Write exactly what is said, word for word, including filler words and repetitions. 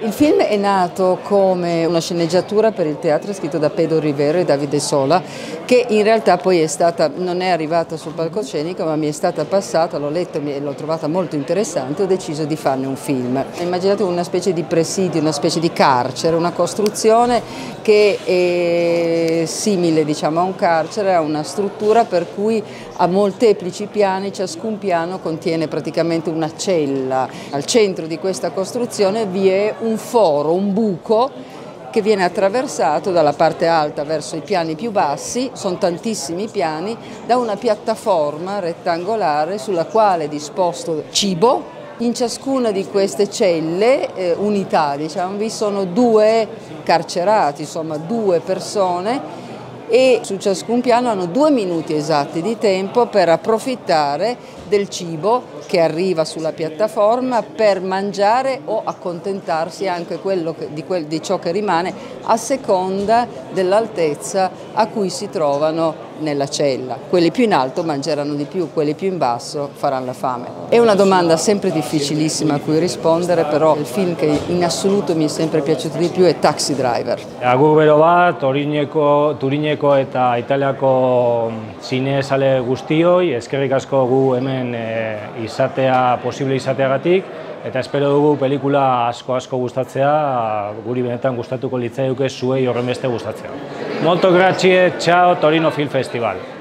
Il film è nato come una sceneggiatura per il teatro scritto da Pedro Rivero e Davide Sola, che in realtà poi è stata, non è arrivata sul palcoscenico, ma mi è stata passata, l'ho letta e l'ho trovata molto interessante, ho deciso di farne un film. Immaginate una specie di presidio, una specie di carcere, una costruzione che è simile, diciamo, a un carcere, a una struttura per cui ha molteplici piani, ciascun piano contiene praticamente una cella. Al centro di questa costruzione vi è un foro, un buco che viene attraversato dalla parte alta verso i piani più bassi, sono tantissimi piani, da una piattaforma rettangolare sulla quale è disposto cibo. In ciascuna di queste celle, eh, unità, diciamo, vi sono due carcerati, insomma due persone, e su ciascun piano hanno due minuti esatti di tempo per approfittare del cibo che arriva sulla piattaforma per mangiare o accontentarsi anche quello che, di, quel, di ciò che rimane a seconda dell'altezza a cui si trovano nella cella. Quelli più in alto mangeranno di più, quelli più in basso faranno la fame. È una domanda sempre difficilissima a cui rispondere, però il film che in assoluto mi è sempre piaciuto di più è Taxi Driver. Agur bero bat, Turineko, Turineko eta Italiako zinezale guztioi, eskerrik asko gu hemen e, izatea, posible izateagatik, eta espero dugu pelikula asko-asko gustatzea, guri benetan gustatuko litzaiuke zuei horrenbeste gustatzea. Molto grazie, ciao Torino Film Festival.